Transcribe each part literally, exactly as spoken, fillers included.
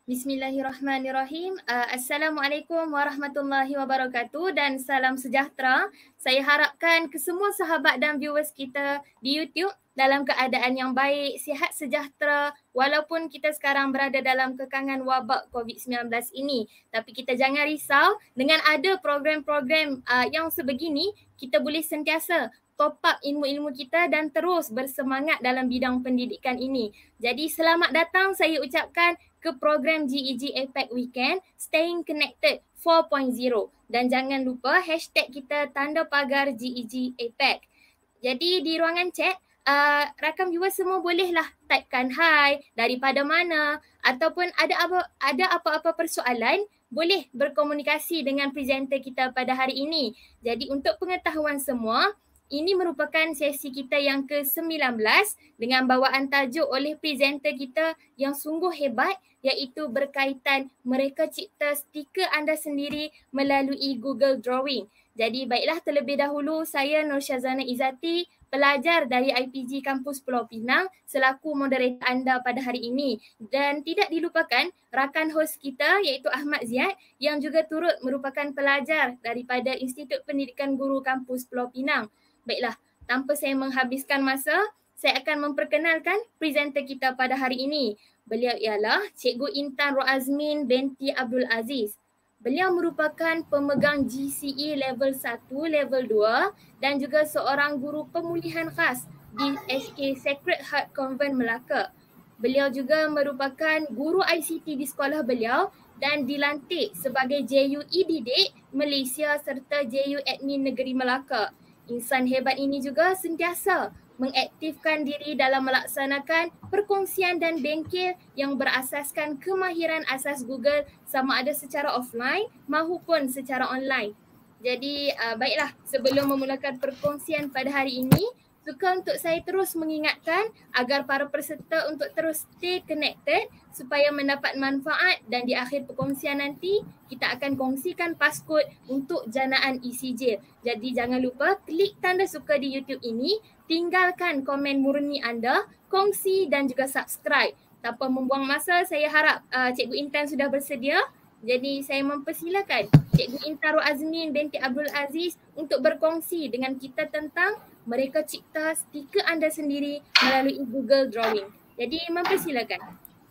Bismillahirrahmanirrahim. Uh, Assalamualaikum warahmatullahi wabarakatuh dan salam sejahtera. Saya harapkan kesemua sahabat dan viewers kita di YouTube dalam keadaan yang baik, sihat sejahtera walaupun kita sekarang berada dalam kekangan wabak covid sembilan belas ini. Tapi kita jangan risau, dengan ada program-program uh, yang sebegini, kita boleh sentiasa top up ilmu-ilmu kita dan terus bersemangat dalam bidang pendidikan ini. Jadi selamat datang saya ucapkan ke program G E G A PAC Weekend Staying Connected four point oh dan jangan lupa hashtag kita tanda pagar G E G A PAC. Jadi di ruangan chat, uh, rakam viewers semua bolehlah typekan hi, daripada mana ataupun ada apa ada apa-apa persoalan, boleh berkomunikasi dengan presenter kita pada hari ini. Jadi untuk pengetahuan semua, ini merupakan sesi kita yang ke sembilan belas dengan bawaan tajuk oleh presenter kita yang sungguh hebat, iaitu berkaitan mereka cipta stiker anda sendiri melalui Google Drawing. Jadi baiklah, terlebih dahulu saya Nur Syazana Izzati, pelajar dari I P G Kampus Pulau Pinang selaku moderator anda pada hari ini. Dan tidak dilupakan rakan hos kita iaitu Ahmad Ziad yang juga turut merupakan pelajar daripada Institut Pendidikan Guru Kampus Pulau Pinang. Baiklah, tanpa saya menghabiskan masa, saya akan memperkenalkan presenter kita pada hari ini. Beliau ialah Cikgu Intan Roazmin binti Abdul Aziz. Beliau merupakan pemegang G C E level satu, level dua dan juga seorang guru pemulihan khas di S K Sacred Heart Convent Melaka. Beliau juga merupakan guru I C T di sekolah beliau dan dilantik sebagai J U E Didik Malaysia serta J U Admin Negeri Melaka. Insan hebat ini juga sentiasa mengaktifkan diri dalam melaksanakan perkongsian dan bengkel yang berasaskan kemahiran asas Google sama ada secara offline maupun secara online. Jadi uh, baiklah, sebelum memulakan perkongsian pada hari ini, suka untuk saya terus mengingatkan agar para peserta untuk terus stay connected supaya mendapat manfaat dan di akhir perkongsian nanti kita akan kongsikan passcode untuk janaan E C J. Jadi jangan lupa klik tanda suka di YouTube ini, tinggalkan komen murni anda, kongsi dan juga subscribe. Tanpa membuang masa, saya harap uh, Cikgu Intan sudah bersedia. Jadi saya mempersilakan Cikgu Intan Roazmin binti Abdul Aziz untuk berkongsi dengan kita tentang mereka cipta stiker anda sendiri melalui Google Drawing. Jadi mempersilakan.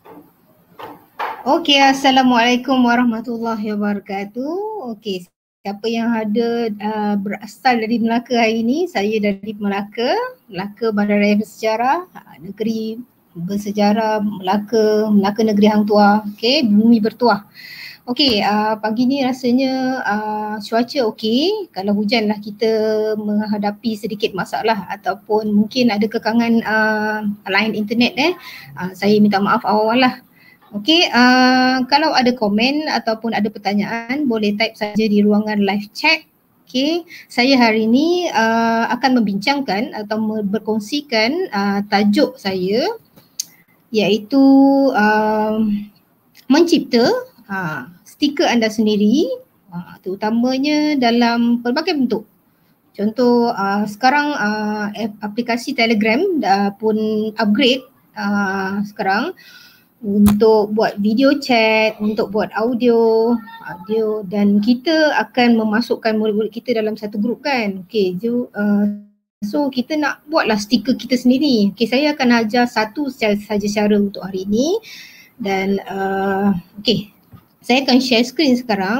Okey, Assalamualaikum warahmatullahi wabarakatuh. Okey, siapa yang ada uh, berasal dari Melaka hari ini? Saya dari Melaka, Melaka Bandaraya Bersejarah, negeri bersejarah Melaka, Melaka negeri hang tua. Okey, bumi bertuah. Okey, uh, pagi ni rasanya uh, cuaca okey. Kalau hujan lah kita menghadapi sedikit masalah ataupun mungkin ada kekangan uh, line internet eh. Uh, saya minta maaf awal-awal lah. Okey, uh, kalau ada komen ataupun ada pertanyaan boleh type saja di ruangan live chat. Okey, saya hari ini uh, akan membincangkan atau berkongsikan uh, tajuk saya iaitu uh, mencipta uh, stiker anda sendiri, uh, terutamanya dalam pelbagai bentuk. Contoh uh, sekarang uh, aplikasi Telegram uh, pun upgrade uh, sekarang untuk buat video chat, untuk buat audio, audio dan kita akan memasukkan murid-murid kita dalam satu grup kan. Okey, so, uh, so kita nak buatlah stiker kita sendiri. Okey, saya akan ajar satu saja cara untuk hari ini dan uh, okey. Saya akan share screen sekarang.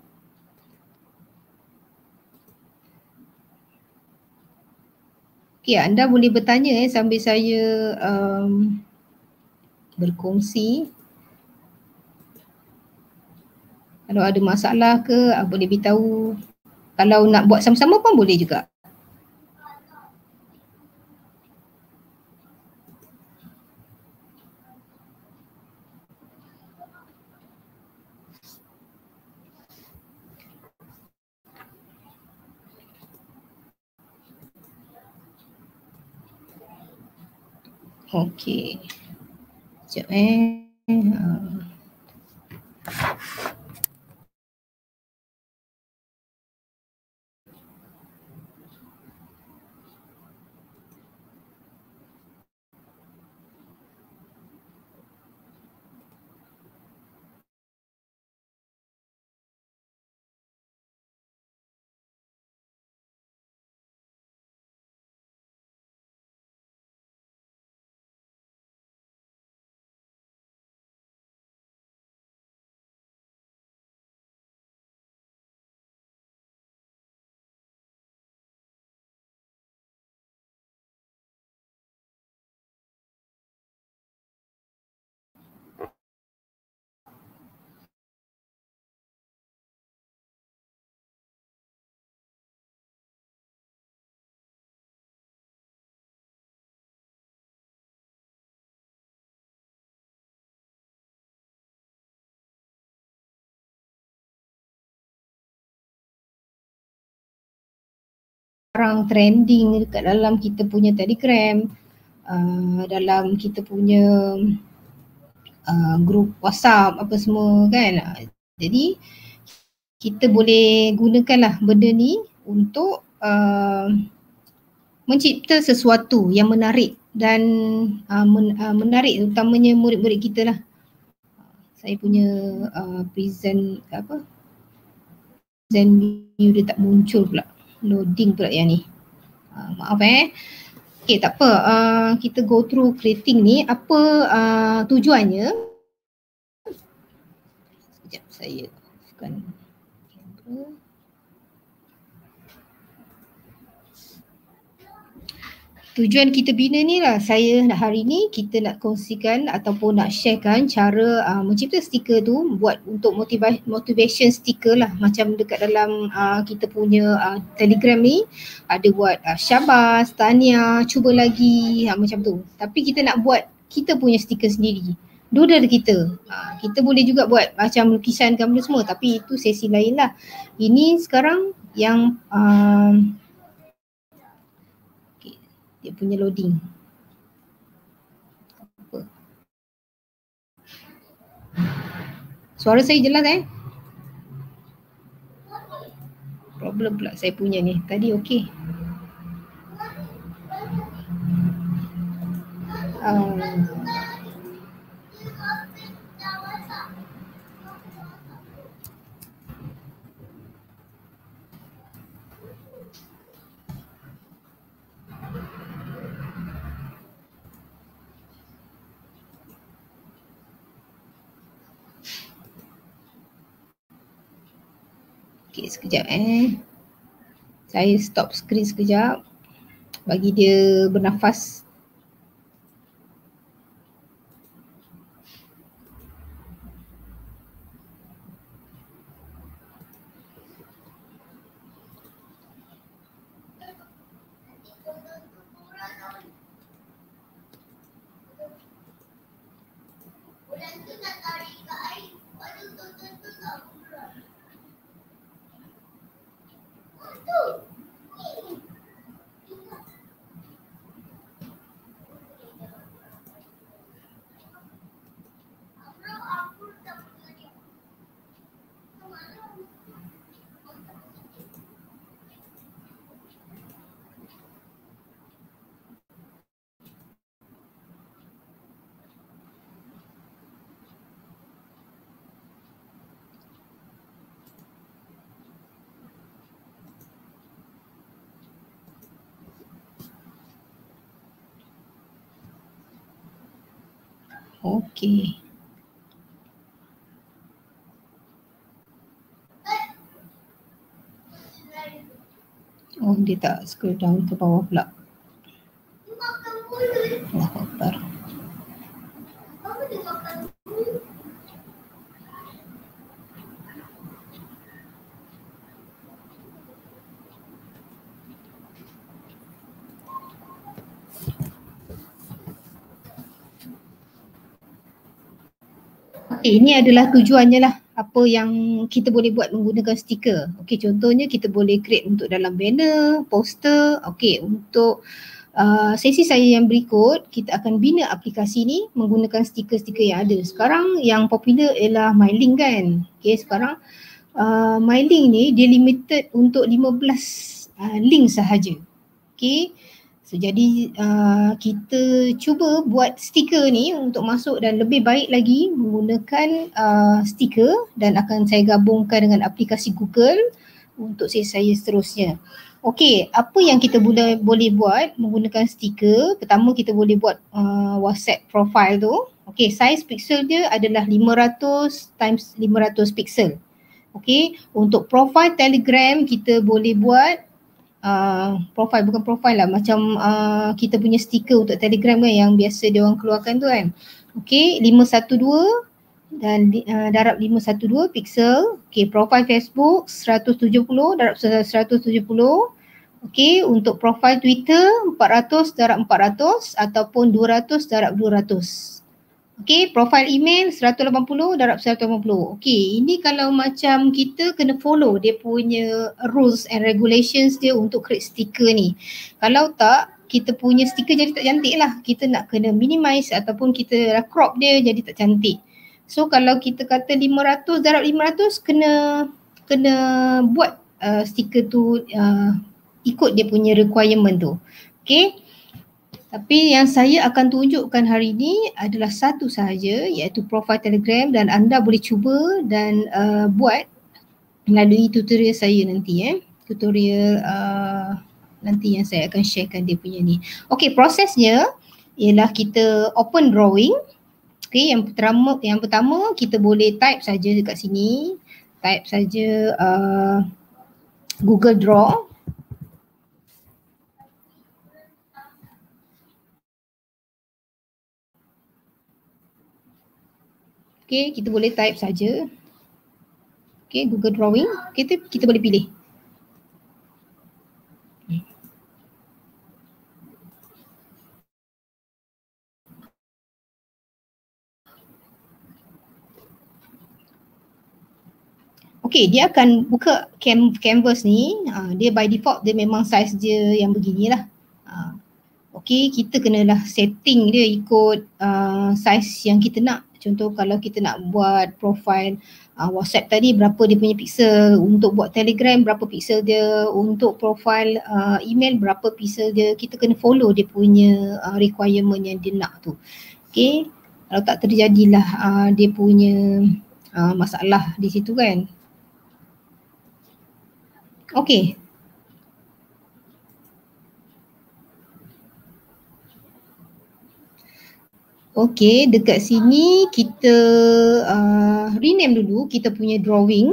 Okey, anda boleh bertanya eh sambil saya um, berkongsi. Kalau ada masalah ke uh, boleh beritahu. Kalau nak buat sama-sama pun boleh juga. Okey. Sekejap eh. Uh. sekarang trending dekat dalam kita punya Telegram, uh, dalam kita punya uh, grup WhatsApp apa semua kan. Jadi kita boleh gunakanlah benda ni untuk uh, mencipta sesuatu yang menarik dan uh, men, uh, menarik utamanya murid-murid kita lah. Saya punya uh, present apa present view dia tak muncul pula, loading pula yang ni. Uh, maaf eh. Okay, tak apa. Uh, kita go through creating ni. Apa uh, tujuannya? Sekejap saya offkan kamera. Tujuan kita bina ni lah, saya nak hari ni kita nak kongsikan ataupun nak sharekan cara uh, mencipta stiker tu, buat untuk motiva- motivation stiker lah, macam dekat dalam uh, kita punya uh, Telegram ni ada buat uh, syabas, tahniah, cuba lagi, uh, macam tu. Tapi kita nak buat kita punya stiker sendiri, doodle kita. Uh, kita boleh juga buat macam lukisan gambar semua, tapi itu sesi lain lah. Ini sekarang yang uh, dia punya loading. Apa? Suara saya jelas eh? Problem pula saya punya ni. Tadi okey. Um, Okay, sekejap eh. Saya stop screen sekejap. Bagi dia bernafas. Okey. Oh, dia tak scroll down ke bawah pula. Allahu Akbar. Okay, ini adalah tujuannya lah, apa yang kita boleh buat menggunakan stiker. Okey, contohnya kita boleh create untuk dalam banner, poster. Okey, untuk uh, sesi saya yang berikut, kita akan bina aplikasi ni menggunakan stiker-stiker yang ada. Sekarang yang popular ialah MyLink kan. Okey, sekarang uh, MyLink ni dia limited untuk lima belas uh, link sahaja. Okey. So, jadi uh, kita cuba buat stiker ni untuk masuk dan lebih baik lagi menggunakan uh, stiker, dan akan saya gabungkan dengan aplikasi Google untuk sesi saya seterusnya. Okey, apa yang kita boleh boleh buat menggunakan stiker? Pertama, kita boleh buat uh, WhatsApp profile tu. Okey, size pixel dia adalah lima ratus times lima ratus pixel. Okey, untuk profile Telegram kita boleh buat Uh, profile, bukan profile lah, macam uh, kita punya stiker untuk Telegram kan yang biasa dia orang keluarkan tu kan. Okey, lima satu dua dan uh, darab lima satu dua pixel. Okey, profile Facebook seratus tujuh puluh darab seratus tujuh puluh. Okey, untuk profile Twitter empat ratus darab empat ratus ataupun dua ratus darab dua ratus. Okay, profile email seratus lapan puluh darab seratus lapan puluh. Okay, ini kalau macam kita kena follow dia punya rules and regulations dia untuk create sticker ni. Kalau tak, kita punya sticker jadi tak cantik lah. Kita nak kena minimize ataupun kita crop dia jadi tak cantik. So kalau kita kata lima ratus darab lima ratus, kena kena buat uh, sticker tu uh, ikut dia punya requirement tu. Okay. Tapi yang saya akan tunjukkan hari ini adalah satu sahaja, iaitu profile Telegram, dan anda boleh cuba dan uh, buat melalui tutorial saya nanti eh. Tutorial uh, nanti yang saya akan sharekan dia punya ni. Okey, prosesnya ialah kita open drawing. Okey, yang pertama yang pertama kita boleh type saja dekat sini. Type saja uh, Google Draw. Okay, kita boleh type saja. Okay, Google Drawing. Kita kita boleh pilih. Okay, dia akan buka cam, canvas ni. Uh, dia by default dia memang size dia yang beginilah. Uh, okay, kita kenalah setting dia ikut uh, size yang kita nak. Contoh kalau kita nak buat profile uh, WhatsApp tadi, berapa dia punya pixel, untuk buat Telegram berapa pixel dia, untuk profile uh, email berapa pixel dia, kita kena follow dia punya uh, requirement yang dia nak tu. Okay, kalau tak terjadilah uh, dia punya uh, masalah di situ kan. Okay. Okay, dekat sini kita uh, rename dulu kita punya drawing.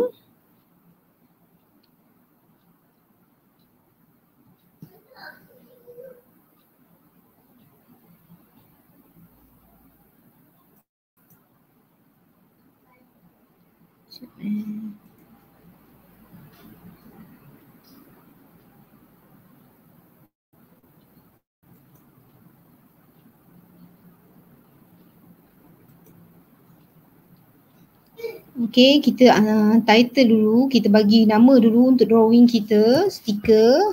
Okay, kita uh, title dulu, kita bagi nama dulu untuk drawing kita, stiker.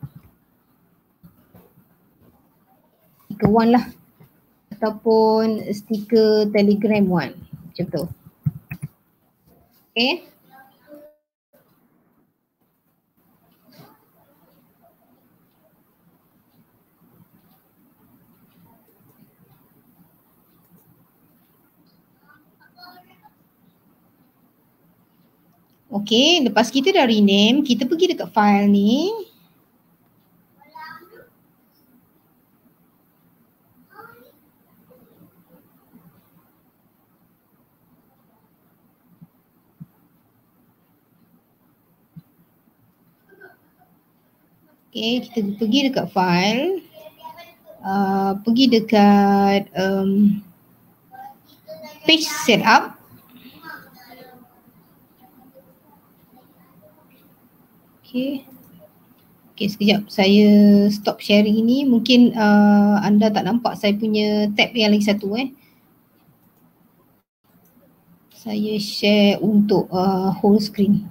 Stiker one lah. Ataupun stiker Telegram one, macam tu. Okay. Okay, lepas kita dah rename, kita pergi dekat file ni. Okay, kita pergi dekat file. Uh, pergi dekat um, page setup. Okay. Okay, sekejap saya stop sharing ini. Mungkin uh, anda tak nampak saya punya tab yang lagi satu eh. Saya share untuk uh, whole screen.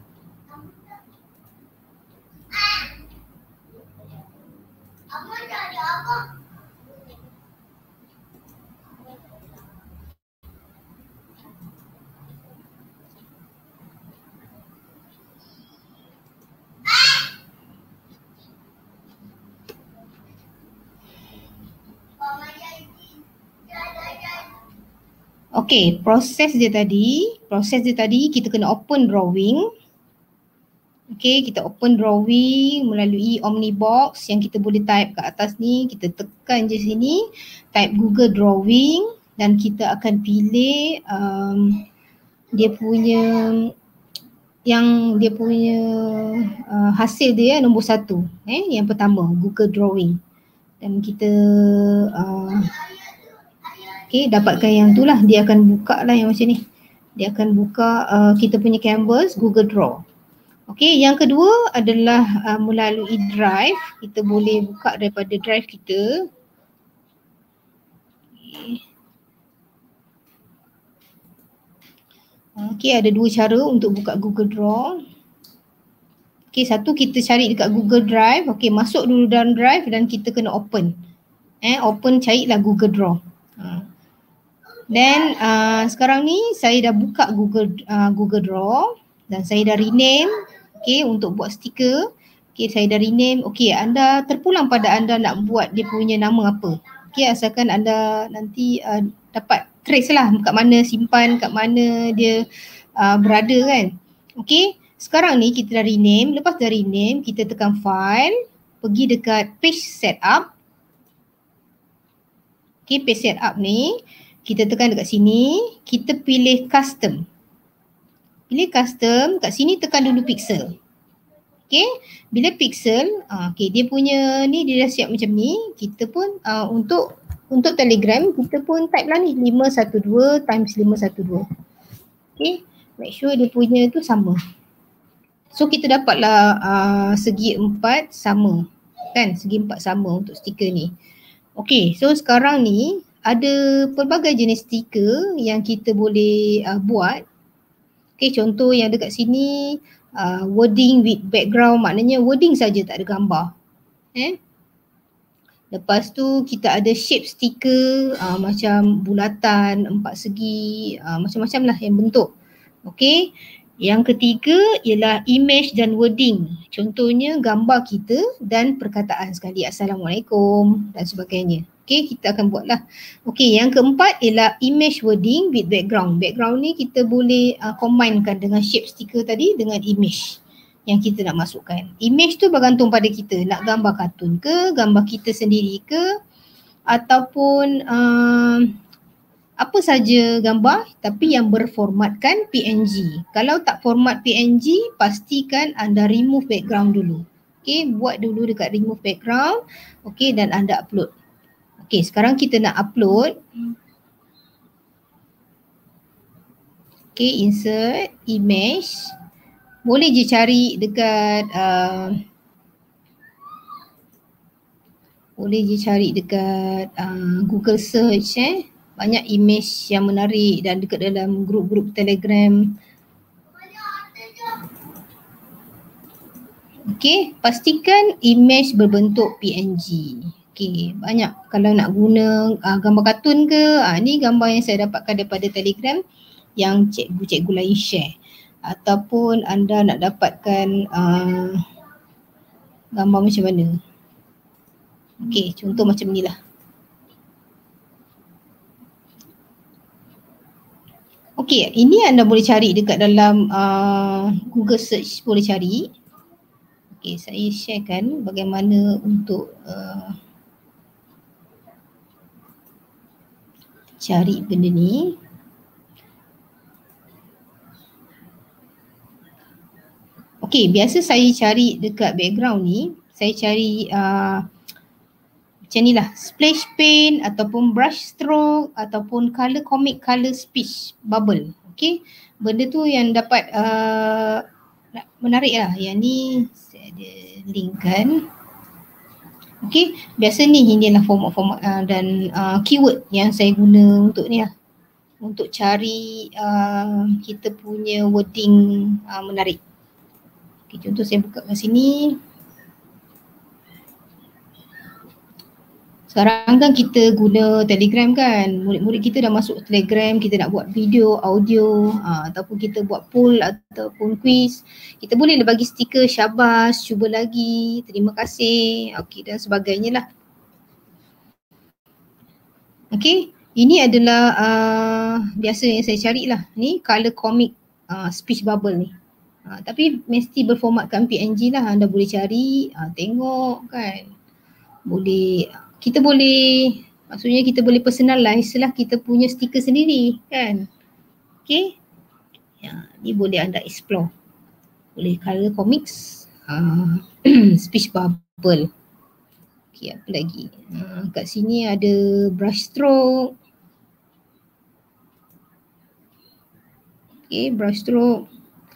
Okay, proses dia tadi, proses dia tadi kita kena open drawing. Okay, kita open drawing melalui Omnibox yang kita boleh type kat atas ni. Kita tekan je sini, type Google Drawing dan kita akan pilih um, dia punya, yang dia punya uh, hasil dia nombor satu. Eh, yang pertama, Google Drawing. Dan kita uh, okay, dapatkan yang tu lah, dia akan buka lah yang macam ni. Dia akan buka uh, kita punya canvas Google Draw. Okay, yang kedua adalah uh, melalui Drive. Kita boleh buka daripada Drive kita. Okay. Okay, ada dua cara untuk buka Google Draw. Okay, satu kita cari dekat Google Drive. Okay, masuk dulu dalam Drive dan kita kena open. Eh, open carilah Google Draw. Ha. Dan uh, sekarang ni saya dah buka Google uh, Google Draw dan saya dah rename. Okay, untuk buat stiker. Okay, saya dah rename. Okay, anda terpulang pada anda nak buat dia punya nama apa. Okay, asalkan anda nanti uh, dapat trace lah kat mana simpan, kat mana dia uh, berada kan. Okay, sekarang ni kita dah rename. Lepas dah rename, kita tekan file, pergi dekat page setup. Okay, page setup ni, kita tekan dekat sini, kita pilih custom. Pilih custom, kat sini tekan dulu pixel. Okay, bila pixel, uh, okay, dia punya ni dia dah siap macam ni. Kita pun uh, untuk untuk Telegram, kita pun type lah ni lima satu dua times lima satu dua. Okay, make sure dia punya tu sama. So kita dapatlah uh, segi empat sama. Kan, segi empat sama untuk stiker ni. Okay, so sekarang ni ada pelbagai jenis stiker yang kita boleh uh, buat. Okay, contoh yang dekat sini uh, wording with background, maknanya wording saja tak ada gambar. Eh? Lepas tu kita ada shape stiker uh, macam bulatan, empat segi, uh, macam-macam lah yang bentuk. Okay, yang ketiga ialah image dan wording. Contohnya gambar kita dan perkataan sekali, Assalamualaikum dan sebagainya. Okay, kita akan buatlah. Okay, yang keempat ialah image wording with background. Background ni kita boleh uh, combinekan dengan shape sticker tadi dengan image yang kita nak masukkan. Image tu bergantung pada kita. Nak gambar kartun ke, gambar kita sendiri ke, ataupun uh, apa saja gambar tapi yang berformatkan P N G. Kalau tak format P N G, pastikan anda remove background dulu. Okay, buat dulu dekat remove background. Okay, dan anda upload. Okay, sekarang kita nak upload. Okay, insert image. Boleh je cari dekat uh, boleh je cari dekat uh, Google search eh. Banyak image yang menarik dan dekat dalam grup-grup Telegram. Okay, pastikan image berbentuk P N G. Okay, banyak kalau nak guna uh, gambar kartun ke, uh, ni gambar yang saya dapatkan daripada Telegram yang cikgu-cikgu lain share. Ataupun anda nak dapatkan uh, gambar macam mana. Okay, contoh macam ni lah. Okay, ini anda boleh cari dekat dalam uh, Google search, boleh cari. Okay, saya sharekan bagaimana untuk uh, cari benda ni. Okay, biasa saya cari dekat background ni, saya cari uh, macam ni lah, splash paint ataupun brush stroke ataupun color comic color speech bubble. Okay, benda tu yang dapat uh, menarik lah. Yang ni saya ada link kan. Okay, biasa ni inilah format-format uh, dan uh, keyword yang saya guna untuk ni lah. Untuk cari uh, kita punya wording uh, menarik. Okay, contoh saya buka kat sini. Sekarang kan kita guna Telegram kan, murid-murid kita dah masuk Telegram, kita nak buat video, audio uh, ataupun kita buat poll ataupun quiz. Kita boleh bagi stiker syabas, cuba lagi, terima kasih, okay, dan sebagainya lah. Okay, ini adalah uh, biasa yang saya cari lah. Ni color comic uh, speech bubble ni. Uh, tapi mesti berformatkan P N G lah, anda boleh cari, uh, tengok kan. Boleh, kita boleh, maksudnya kita boleh personalize lah kita punya stiker sendiri kan. Okay, ya, ni boleh anda explore. Boleh color comics, uh, speech bubble. Okay, apa lagi? Uh, kat sini ada brush stroke. Okay, brush stroke.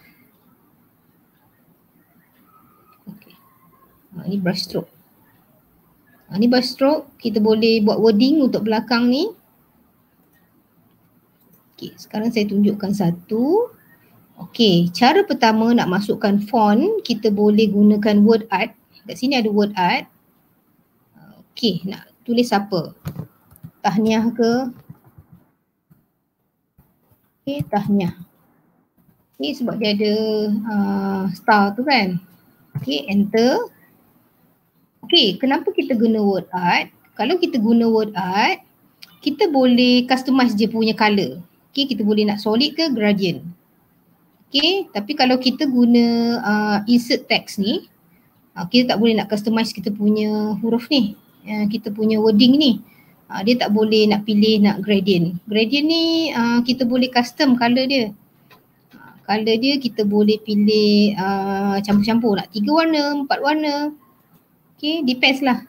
Okay, uh, ni brush stroke. Ha, ni brush stroke, kita boleh buat wording untuk belakang ni. Okay, sekarang saya tunjukkan satu. Okey, cara pertama nak masukkan font, kita boleh gunakan word art. Kat sini ada word art. Okey, nak tulis apa? Tahniah ke? Okey, tahniah. Okey, sebab dia ada uh, star tu kan. Okey, enter. Okey, kenapa kita guna word art? Kalau kita guna word art, kita boleh customize dia punya colour. Okey, kita boleh nak solid ke gradient. Okey, tapi kalau kita guna uh, insert text ni, uh, kita tak boleh nak customize kita punya huruf ni. Uh, kita punya wording ni. Uh, dia tak boleh nak pilih nak gradient. Gradient ni uh, kita boleh custom colour dia. Uh, colour dia kita boleh pilih uh, campur-campur. Nak tiga warna, empat warna. Okey, depends lah.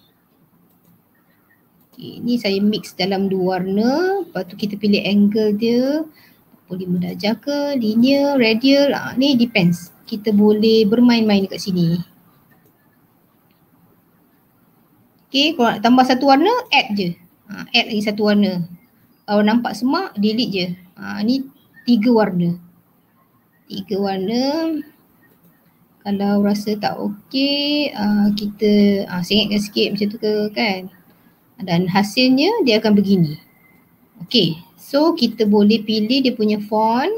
Okay, ni saya mix dalam dua warna. Lepas tu kita pilih angle dia. Boleh darjah ke, linear, radial. Ah, ni depends. Kita boleh bermain-main dekat sini. Okay, kalau nak tambah satu warna, add je. Ha, add lagi satu warna. Kalau nampak semak, delete je. Ha, ni tiga warna. Tiga warna. Kalau rasa tak okey, uh, kita uh, sengitkan sikit macam tu ke kan. Dan hasilnya dia akan begini. Okey. So kita boleh pilih dia punya font.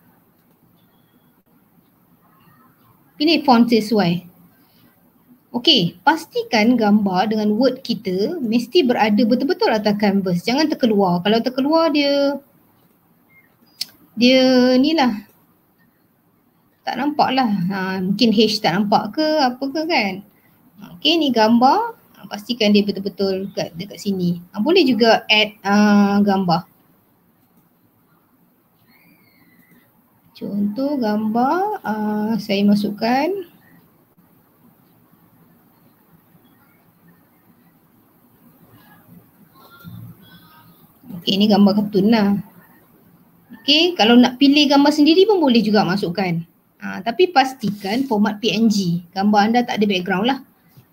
Pilih font sesuai. Okey, pastikan gambar dengan word kita mesti berada betul-betul atas canvas. Jangan terkeluar. Kalau terkeluar dia dia ni lah. Tak nampak lah. Ha, mungkin H tak nampak ke apa ke kan. Okey, ni gambar. Pastikan dia betul-betul dekat, dekat sini. Ha, boleh juga add uh, gambar. Contoh gambar uh, saya masukkan. Okey, ni gambar kartun lah. Okey, kalau nak pilih gambar sendiri pun boleh juga masukkan. Uh, tapi pastikan format P N G. Gambar anda tak ada background lah.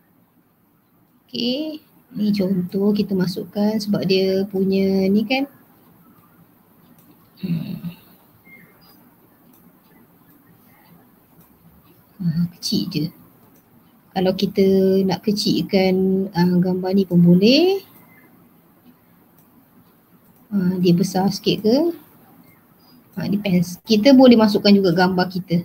Okey, ni contoh kita masukkan sebab dia punya ni kan. Hmm. Uh, kecil je. Kalau kita nak kecilkan uh, gambar ni pun boleh. Uh, dia besar sikit ke? Uh, depends. Kita boleh masukkan juga gambar kita.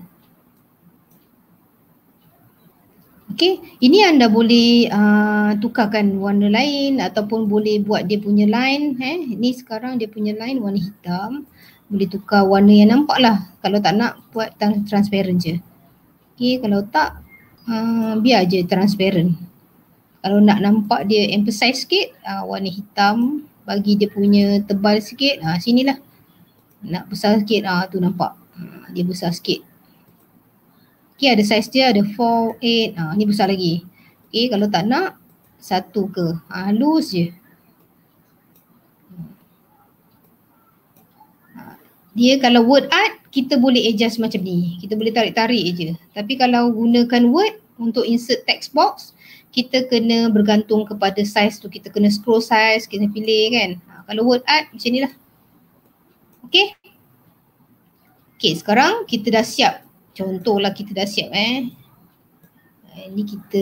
Okay, ini anda boleh uh, tukarkan warna lain ataupun boleh buat dia punya line. Eh. Ni sekarang dia punya line warna hitam. Boleh tukar warna yang nampak lah. Kalau tak nak buat transparent je. Okay, kalau tak uh, biar je transparent. Kalau nak nampak dia emphasize sikit, uh, warna hitam. Bagi dia punya tebal sikit, uh, sinilah. Nak besar sikit, uh, tu nampak. Uh, dia besar sikit. Okay, ada saiz dia, ada four, eight, uh, ni besar lagi. Okay, kalau tak nak, satu ke. Uh, loose je. Uh, dia kalau word art, kita boleh adjust macam ni. Kita boleh tarik-tarik je. Tapi kalau gunakan word untuk insert text box, kita kena bergantung kepada saiz tu. Kita kena scroll size, kita pilih kan. Uh, kalau word art, macam ni lah. Okay. Okay, sekarang kita dah siap. Contohlah kita dah siap eh. Ini kita.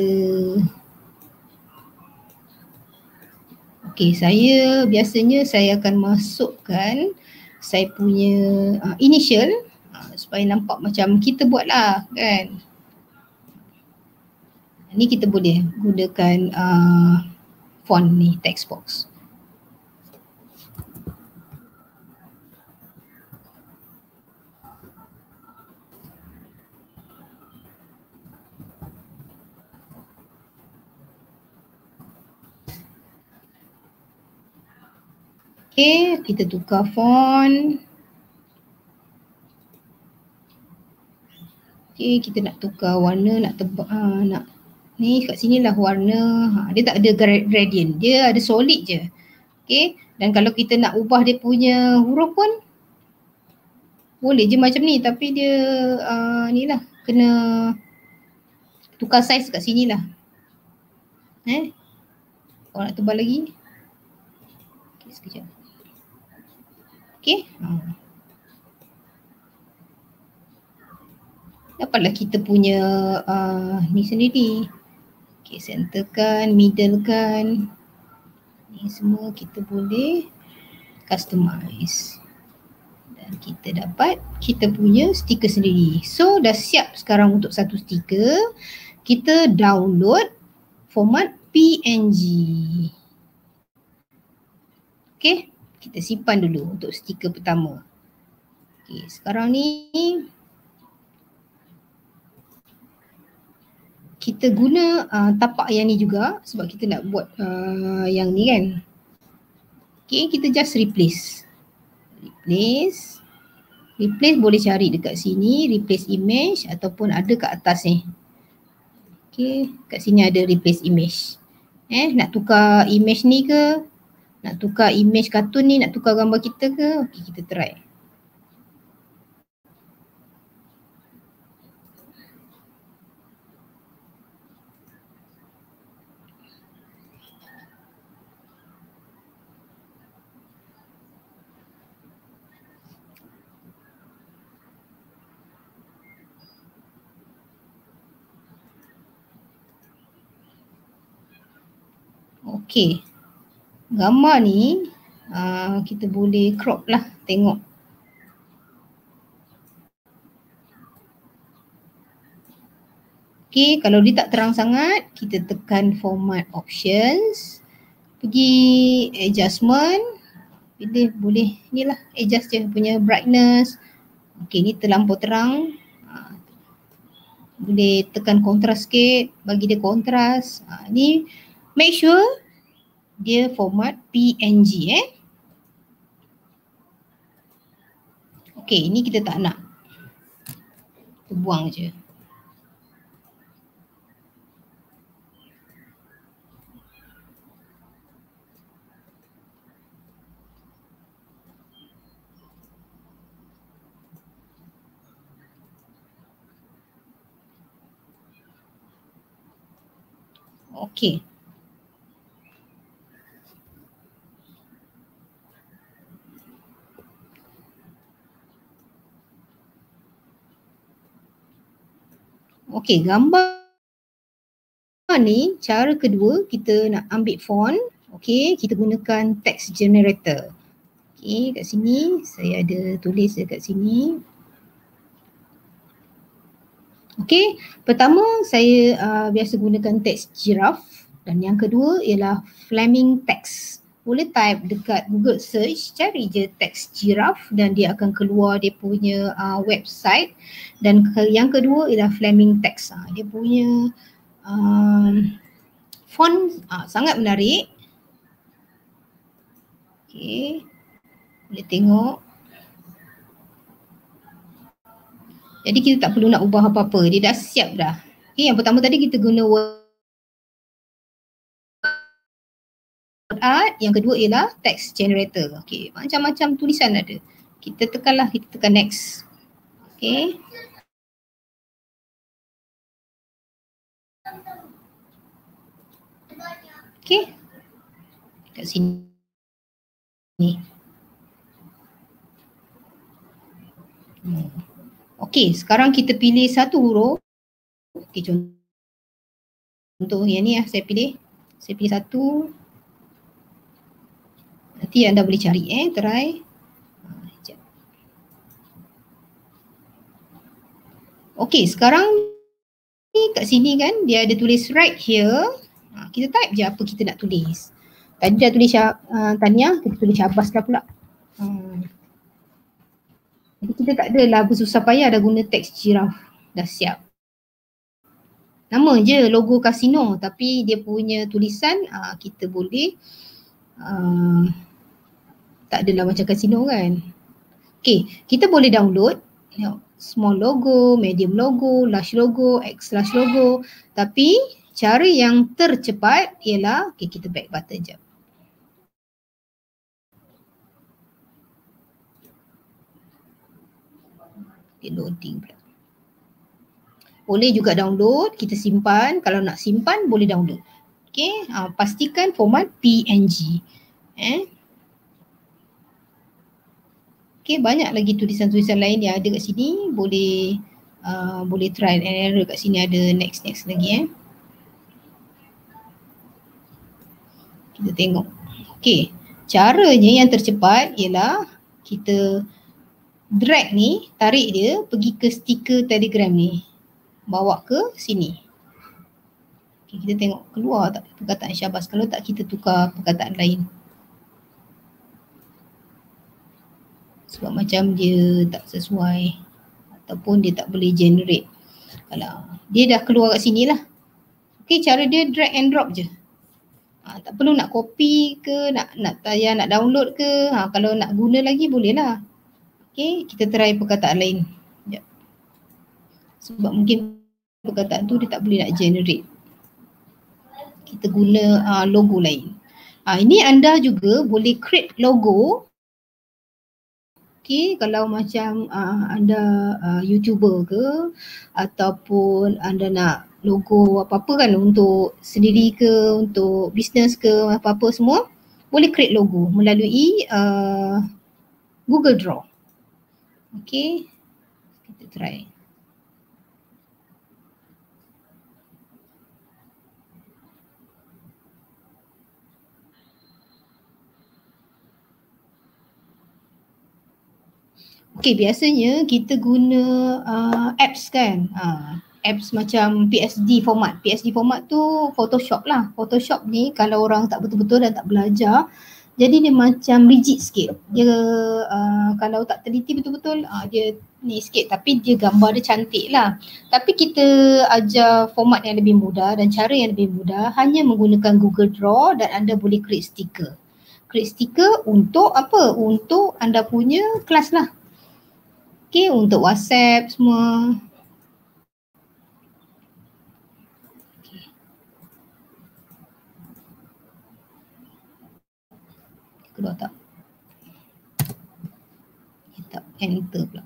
Okay, saya biasanya saya akan masukkan saya punya uh, initial uh, supaya nampak macam kita buat lah kan. Ni kita boleh gunakan uh, font ni, text box. Okay, kita tukar font. Okay, kita nak tukar warna, nak tebak, ha, nak ni kat sini lah warna. Ha, dia tak ada gradient, dia ada solid je. Okay, dan kalau kita nak ubah dia punya huruf pun boleh je macam ni, tapi dia uh, ni lah, kena tukar saiz kat sini lah. Eh, kalau nak tebal lagi. Okay, sekejap. Okay. Hmm. dapatlah kita punya uh, ni sendiri. Okay, center kan, middle kan. Ni semua kita boleh customize. Dan kita dapat kita punya stiker sendiri. So dah siap sekarang untuk satu stiker. Kita download format P N G. Okay, kita simpan dulu untuk stiker pertama. Okay, sekarang ni kita guna uh, tapak yang ni juga sebab kita nak buat uh, yang ni kan. Okay, kita just replace. Replace. Replace boleh cari dekat sini, replace image ataupun ada kat atas ni. Okay, kat sini ada replace image. Eh, nak tukar image ni ke? Nak tukar image kartun ni, nak tukar gambar kita ke? Okay, kita try. Okey, gambar ni uh, kita boleh crop lah, tengok. Okey, kalau dia tak terang sangat, kita tekan format options, pergi adjustment, pilih boleh ni lah, adjust je punya brightness. Okey, ni terlampau terang, uh, boleh tekan kontras sikit, bagi dia kontras. Uh, ni make sure dia format P N G eh. Okey, ini kita tak nak. Kita buang je. Okey. Okey, gambar ni cara kedua kita nak ambil font. Okey, kita gunakan text generator. Okey, kat sini saya ada tulis dekat sini. Okey, pertama saya uh, biasa gunakan teks giraffe dan yang kedua ialah Fleming text. Boleh type dekat Google search, cari je teks giraffe dan dia akan keluar dia punya uh, website. Dan ke, yang kedua ialah Fleming text. Uh, dia punya uh, font uh, sangat menarik. Okey, boleh tengok. Jadi kita tak perlu nak ubah apa-apa, dia dah siap dah. Okay, yang pertama tadi kita guna word art, yang kedua ialah text generator. Okay, macam-macam tulisan ada. Kita tekanlah, kita tekan next. Okay. Okay. Kat sini. Ni. Hmm. Okey, sekarang kita pilih satu huruf. Okey, contoh yang ni lah saya pilih. Saya pilih satu. Nanti anda boleh cari eh, try. Okey, sekarang ni kat sini kan dia ada tulis right here. Kita type je apa kita nak tulis. Tadi dah tulis uh, Tania, kita tulis Syabas dah pula. Hmm. Jadi kita tak adalah bersusah payah dah guna teks giraffe. Dah siap. Nama je logo kasino tapi dia punya tulisan uh, kita boleh uh, tak adalah macam kasino kan. Okay, kita boleh download small logo, medium logo, large logo, X large logo. Tapi cara yang tercepat ialah, okay, kita back button je. Loading pula. Boleh juga download, kita simpan. Kalau nak simpan boleh download. Okay, uh, pastikan format P N G. Eh. Okay, banyak lagi tulisan-tulisan lain yang ada kat sini. Boleh uh, boleh try and error. Kat sini ada next next lagi eh. Kita tengok. Okey, caranya yang tercepat ialah kita drag ni, tarik dia pergi ke stiker Telegram ni. Bawa ke sini. Okay, kita tengok keluar tak perkataan Syahbaz. Kalau tak kita tukar perkataan lain. Sebab macam dia tak sesuai ataupun dia tak boleh generate. Kalau dia dah keluar kat sini lah. Okay, cara dia drag and drop je. Ha, tak perlu nak copy ke, nak nak tayar, nak download ke. Ha, kalau nak guna lagi boleh lah. Okay, kita try perkataan lain. Sekejap. Sebab mungkin perkataan tu dia tak boleh nak generate. Kita guna uh, logo lain. Uh, ini anda juga boleh create logo. Okay, kalau macam uh, anda uh, YouTuber ke ataupun anda nak logo apa-apa kan untuk sendiri ke, untuk bisnes ke, apa-apa semua, boleh create logo melalui uh, Google Draw. Okay, kita try. Okay, biasanya kita guna uh, apps kan. Uh, apps macam P S D format. P S D format tu Photoshop lah. Photoshop ni kalau orang tak betul-betul dan tak belajar, jadi dia macam rigid sikit. Dia uh, kalau tak teliti betul-betul, uh, dia ni sikit, tapi dia gambar dia cantik lah. Tapi kita ajar format yang lebih mudah dan cara yang lebih mudah hanya menggunakan Google Draw dan anda boleh create stiker. Create stiker untuk apa? Untuk anda punya kelas lah. Okay, untuk WhatsApp semua. Okay. Keluar tak? Kita enter pula.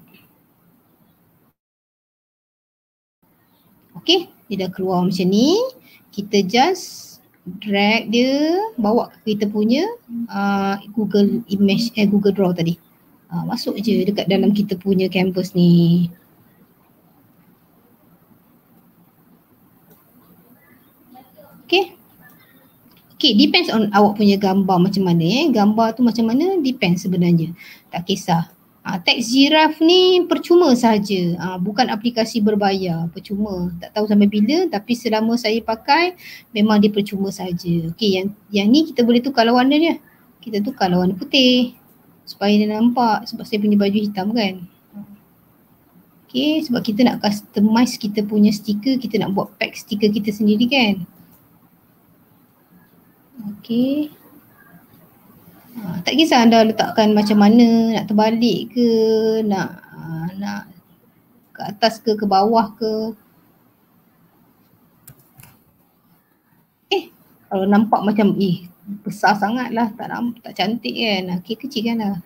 Okay, dia dah keluar macam ni. Kita just drag dia, bawa ke kita punya uh, Google Image, eh Google Draw tadi. Ha, masuk je dekat dalam kita punya canvas ni. Okay. Okay, depends on awak punya gambar macam mana eh. Gambar tu macam mana depends sebenarnya. Tak kisah. Ha, teks giraffe ni percuma saja. Ha, bukan aplikasi berbayar, percuma. Tak tahu sampai bila tapi selama saya pakai memang dia percuma saja. Okay, yang yang ni kita boleh tukar warna dia. Kita tukar warna putih. Supaya dia nampak sebab saya punya baju hitam kan. Okay, sebab kita nak customize kita punya stiker, kita nak buat pack stiker kita sendiri kan. Okay. Ha, tak kisah anda letakkan macam mana, nak terbalik ke, nak ha, nak ke atas ke, ke bawah ke. Eh, kalau nampak macam eh besar sangat lah, tak nampak, tak cantik kan. Okay, kecilkan lah.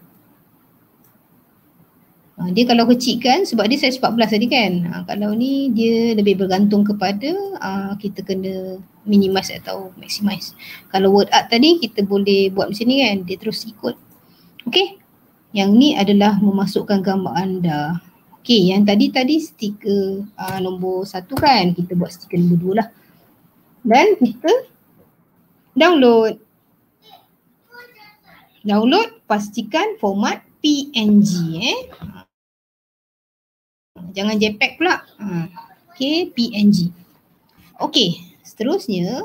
Ha, dia kalau kecilkan sebab dia size empat belas tadi kan. Ha, kalau ni dia lebih bergantung kepada uh, kita kena minimize atau maximize. Kalau word art tadi kita boleh buat macam ni kan, dia terus ikut. Okay, yang ni adalah memasukkan gambar anda. Okay, yang tadi tadi stiker uh, nombor satu kan, kita buat stiker nombor dua lah. Dan kita download. Download, pastikan format P N G eh. Jangan JPEG pula. Ha. Okay, P N G. Okay, seterusnya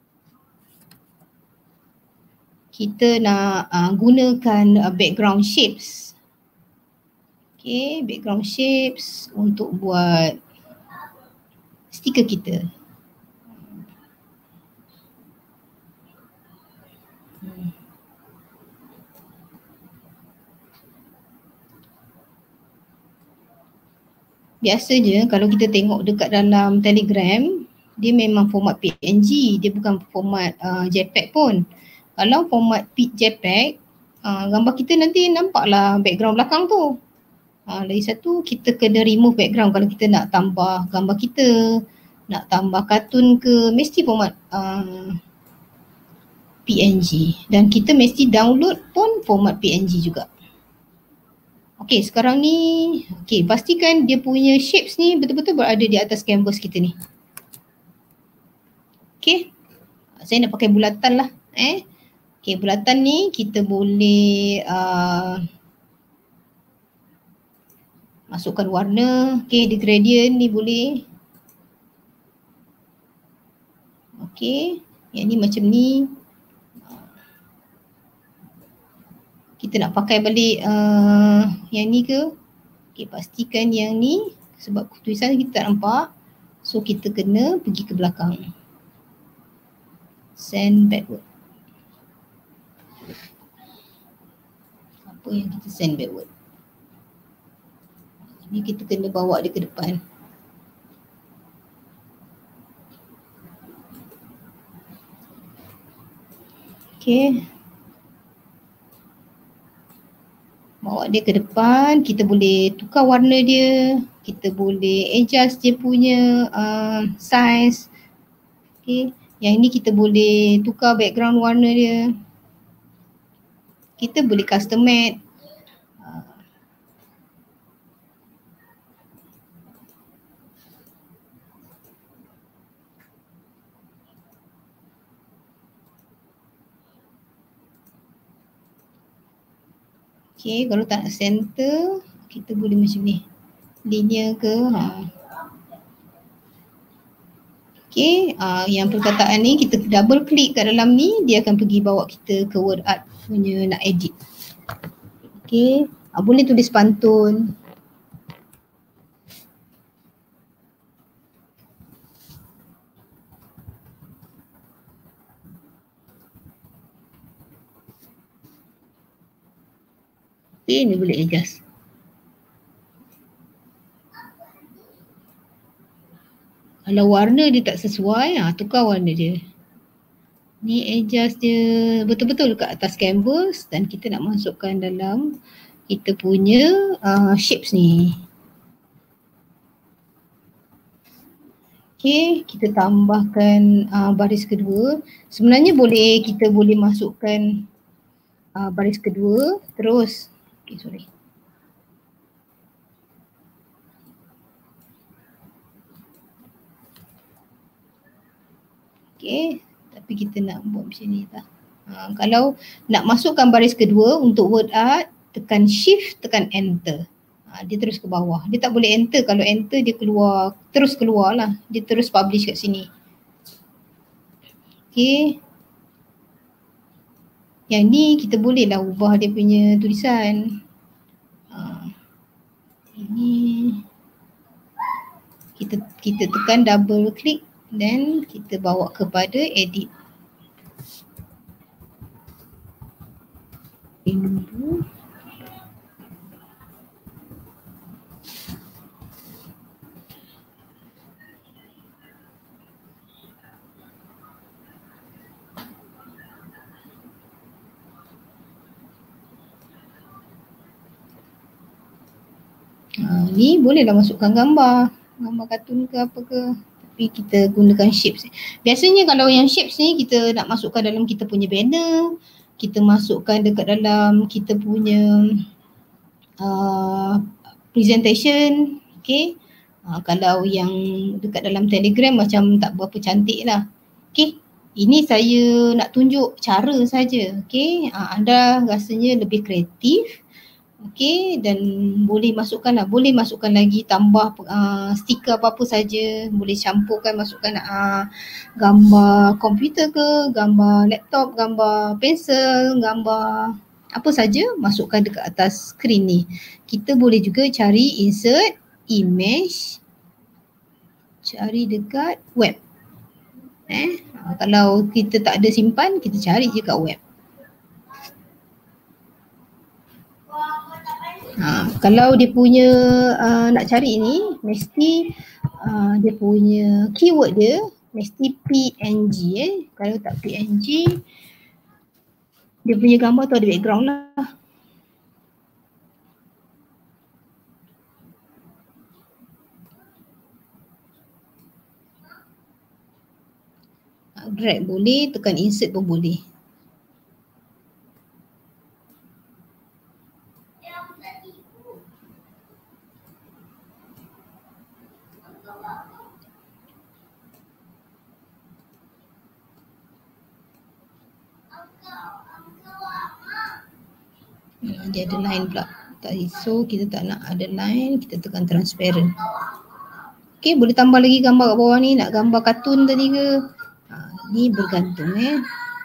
kita nak uh, gunakan uh, background shapes. Okay, background shapes untuk buat stiker kita. Hmm. Biasanya kalau kita tengok dekat dalam Telegram, dia memang format P N G, dia bukan format uh, JPEG pun. Kalau format JPEG, uh, gambar kita nanti nampaklah background belakang tu. Uh, lagi satu, kita kena remove background kalau kita nak tambah gambar kita, nak tambah kartun ke, mesti format uh, P N G. Dan kita mesti download pun format P N G juga. Okey, sekarang ni, okey, pastikan dia punya shapes ni betul-betul berada di atas canvas kita ni. Okey, saya nak pakai bulatan lah. Eh, okey, bulatan ni kita boleh uh, masukkan warna. Okey, di gradient ni boleh. Okey, yang ni macam ni. Kita nak pakai balik uh, yang ni ke? Okey, pastikan yang ni sebab tulisan kita tak nampak. So kita kena pergi ke belakang. Send backward. Apa yang kita send backward? Ini kita kena bawa dia ke depan. Okey. Bawa dia ke depan, kita boleh tukar warna dia, kita boleh adjust dia punya uh, size. Okay. Yang ini kita boleh tukar background warna dia. Kita boleh custom made. Okay, kalau tak nak center, kita boleh macam ni. Linear ke. Ha. Okay, uh, yang perkataan ni kita double klik kat dalam ni, dia akan pergi bawa kita ke word art punya nak edit. Okay, uh, boleh tulis pantun. Okay, ni boleh adjust. Kalau warna dia tak sesuai, ha, tukar warna dia. Ni adjust dia betul-betul kat atas canvas dan kita nak masukkan dalam kita punya uh, shapes ni. Okay, kita tambahkan uh, baris kedua. Sebenarnya boleh, kita boleh masukkan uh, baris kedua terus. Okay, sorry. Okay, tapi kita nak buat macam ni tak. Ha, kalau nak masukkan baris kedua untuk word art, tekan shift, tekan enter. Ha, dia terus ke bawah. Dia tak boleh enter. Kalau enter dia keluar, terus keluar lah. Dia terus publish kat sini. Okay. Yang ni kita boleh lah ubah dia punya tulisan. Ha, ini kita kita tekan double click dan kita bawa kepada edit. Ini. Ha, ni bolehlah masukkan gambar, gambar kartun ke apa ke, tapi kita gunakan shapes. Biasanya kalau yang shapes ni kita nak masukkan dalam kita punya banner, kita masukkan dekat dalam kita punya uh, presentation, okay. Uh, kalau yang dekat dalam Telegram macam tak berapa cantik lah, okay. Ini saya nak tunjuk cara saja, okay. Uh, anda rasanya lebih kreatif. Okey, dan boleh masukkan lah, boleh masukkan lagi tambah uh, stiker apa-apa saja, boleh campurkan, masukkan uh, gambar komputer ke, gambar laptop, gambar pensel, gambar apa saja, masukkan dekat atas skrin ni. Kita boleh juga cari insert image, cari dekat web. Eh, uh, kalau kita tak ada simpan, kita cari je kat web. Ha, kalau dia punya uh, nak cari ni mesti uh, dia punya keyword dia mesti P N G eh. Kalau tak P N G dia punya gambar tu ada background lah. Drag boleh, tekan insert pun boleh. Hmm, dia ada line pula. Tak, so kita tak nak ada line, kita tekan transparent. Okay, boleh tambah lagi gambar kat bawah ni, nak gambar kartun tadi ke? Ha, ni bergantung eh.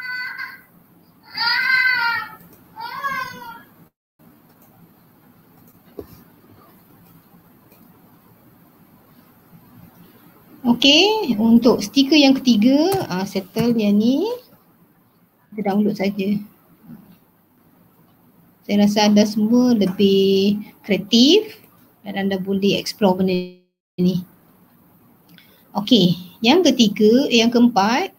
Okay, untuk stiker yang ketiga, uh, settle yang ni, kita download saja. Saya rasa anda semua lebih kreatif dan anda boleh explore benda ni. Okay, yang ketiga, yang keempat,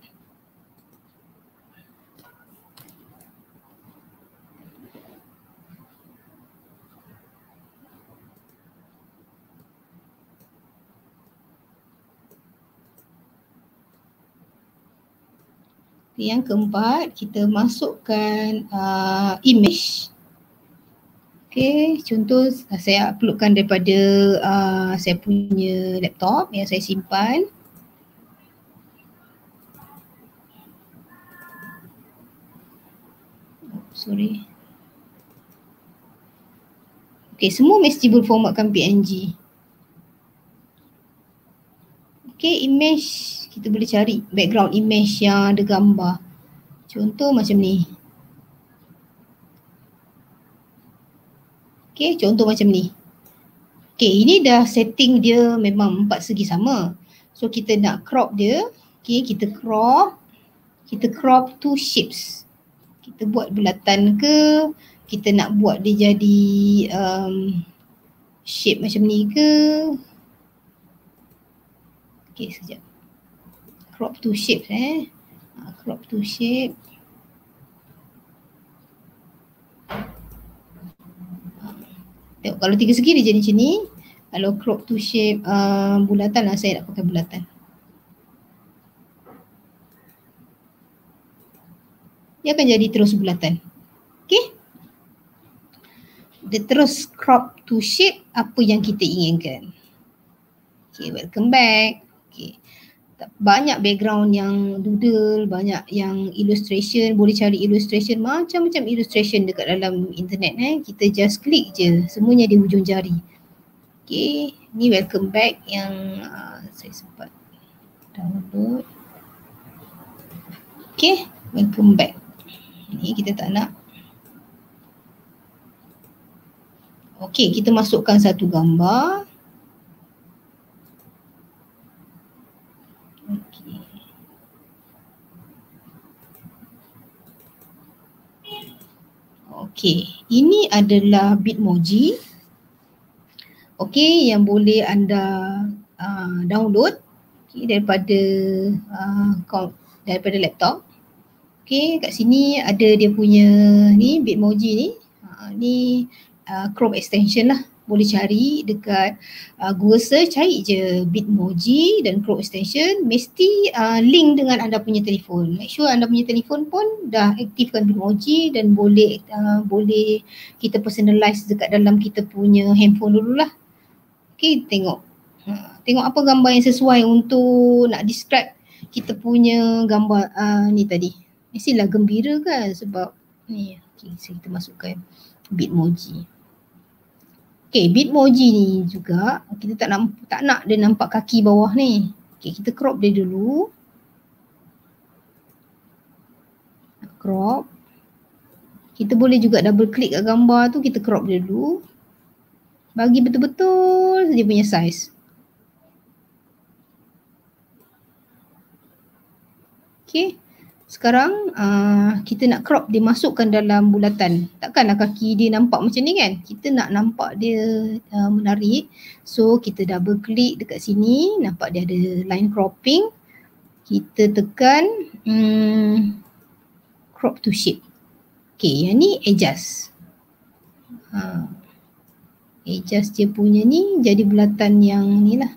yang keempat, kita masukkan uh, image. Okay, contoh saya uploadkan daripada uh, saya punya laptop yang saya simpan. Oh, sorry. Okay, semua mesti berformatkan P N G. Okay, image kita boleh cari background image yang ada gambar. Contoh macam ni. Okay, contoh macam ni. Okay, ini dah setting dia memang empat segi sama. So kita nak crop dia. Okay, kita crop. Kita crop two shapes. Kita buat bulatan ke, kita nak buat dia jadi um, shape macam ni ke. Okay, sekejap. Crop two shapes eh. Ha, crop two shape. Ha, tengok kalau tiga segi dia jadi macam ni. Kalau crop two shape uh, bulatan lah, saya nak pakai bulatan. Dia akan jadi terus bulatan. Okay. Dia terus crop to shape apa yang kita inginkan. Okay, welcome back. Okay. Banyak background yang doodle, banyak yang illustration, boleh cari illustration, macam-macam illustration dekat dalam internet eh. Kita just klik je, semuanya di hujung jari. Okay, ni welcome back yang uh, saya sempat download. Okay, welcome back. Ni kita tak nak. Okay, kita masukkan satu gambar. Okay. Okay, ini adalah Bitmoji. Okay, yang boleh anda uh, download okay, daripada uh, daripada laptop. Okay, kat sini ada dia punya ni Bitmoji ni. Uh, ni uh, Chrome extension lah. Boleh cari dekat uh, Google search, cari je Bitmoji dan Chrome extension. Mesti uh, link dengan anda punya telefon. Make sure anda punya telefon pun dah aktifkan Bitmoji dan boleh uh, boleh kita personalize dekat dalam kita punya handphone dululah. Okay, tengok. Uh, tengok apa gambar yang sesuai untuk nak describe kita punya gambar uh, ni tadi. Mestilah gembira kan sebab ni. Okay, so kita masukkan Bitmoji. Okay, Bitmoji ni juga kita tak nak, tak nak dia nampak kaki bawah ni. Okay, kita crop dia dulu. Crop. Kita boleh juga double klik kat gambar tu, kita crop dia dulu. Bagi betul-betul dia punya size. Okay. Sekarang uh, kita nak crop dia masukkan dalam bulatan. Takkanlah kaki dia nampak macam ni kan. Kita nak nampak dia uh, menarik. So kita double klik dekat sini. Nampak dia ada line cropping. Kita tekan um, crop to shape. Okay, yang ni adjust. Ha. Adjust dia punya ni jadi bulatan yang ni lah.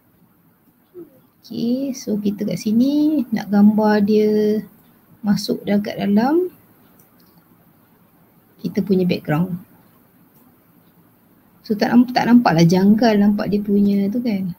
Okay, so kita kat sini nak gambar dia masuk dekat dalam kita punya background. So tak nampak, tak nampak lah janggal nampak dia punya tu kan.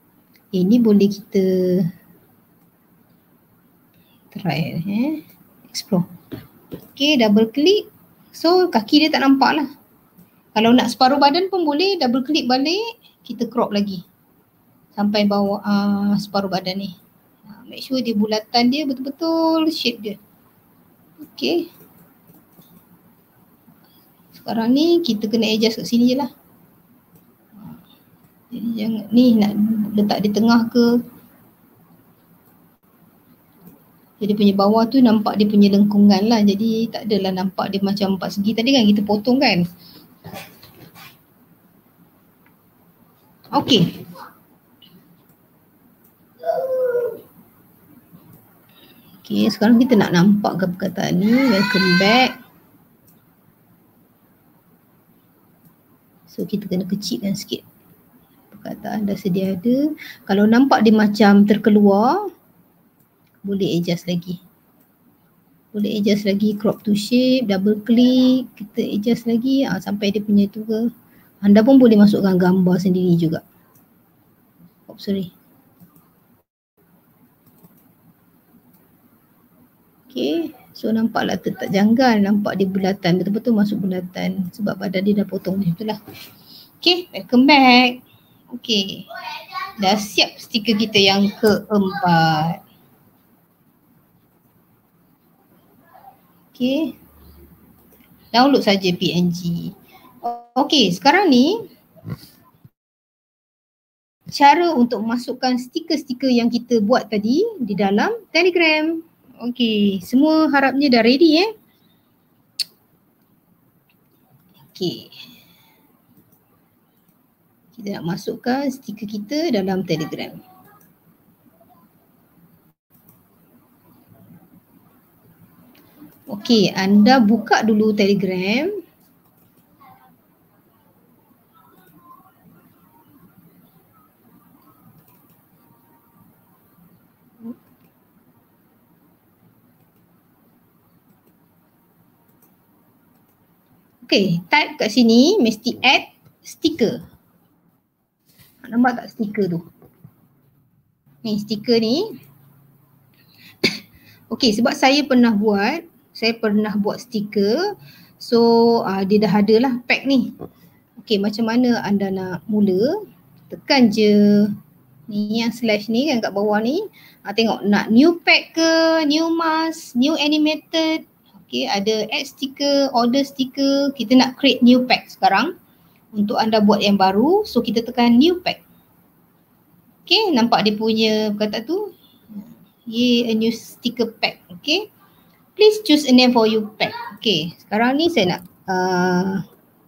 Ini boleh kita try eh. explore. Okay, double klik. So kaki dia tak nampak lah. Kalau nak separuh badan pun boleh, double klik balik, kita crop lagi sampai bawah uh, separuh badan ni. Uh, make sure dia bulatan dia betul-betul shape dia. Okay. Sekarang ni kita kena adjust kat sini je lah. Jadi jangan ni nak letak di tengah ke. Jadi punya bawah tu nampak dia punya lengkungan lah. Jadi tak adalah nampak dia macam empat segi tadi kan kita potong kan. Okay. Okay, sekarang kita nak nampak ke perkataan ni. Welcome back. So kita kena kecilkan sikit. Perkataan dah sedia ada. Kalau nampak dia macam terkeluar, boleh adjust lagi. Boleh adjust lagi, crop to shape, double click, kita adjust lagi ah, sampai dia punya tu ke. Anda pun boleh masukkan gambar sendiri juga. Oh, sorry. Okay, so nampaklah tak janggal, nampak dia bulatan, betul-betul masuk bulatan sebab badan dia dah potong macam tu lah. Okay, welcome back. Okay, dah siap stiker kita yang keempat. Okay, download saja P N G. Okay, sekarang ni cara untuk masukkan stiker-stiker yang kita buat tadi di dalam Telegram. Okay, semua harapnya dah ready eh. Okay, kita nak masukkan stiker kita dalam Telegram. Okay, anda buka dulu Telegram. Okay, type kat sini mesti add stiker. Nampak tak stiker tu? Ni stiker ni. Okay, sebab saya pernah buat, saya pernah buat stiker. So uh, dia dah ada lah pack ni. Okay, macam mana anda nak mula? Tekan je ni yang slash ni kan kat bawah ni. Uh, tengok nak new pack ke, new mask, new animated. Okay, ada add sticker, order sticker. Kita nak create new pack sekarang. Untuk anda buat yang baru, so kita tekan new pack. Okay, nampak dia punya kata tu. Ye, a new sticker pack. Okay. Please choose a name for your pack. Okay, sekarang ni saya nak uh,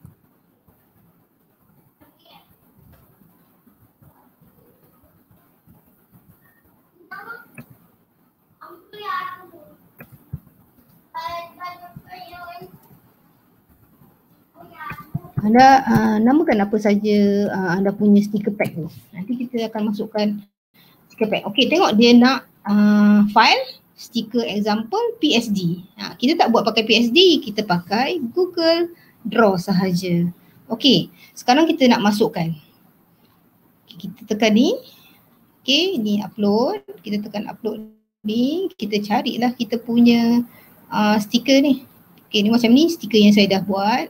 anda uh, namakan apa saja uh, anda punya sticker pack tu. Nanti kita akan masukkan sticker pack. Okay, tengok dia nak uh, file sticker example P S D. Ha, kita tak buat pakai P S D, kita pakai Google Draw sahaja. Okay, sekarang kita nak masukkan. Okay, kita tekan ni. Okay, ni upload. Kita tekan upload ni. Kita carilah kita punya uh, sticker ni. Okay, ni macam ni sticker yang saya dah buat.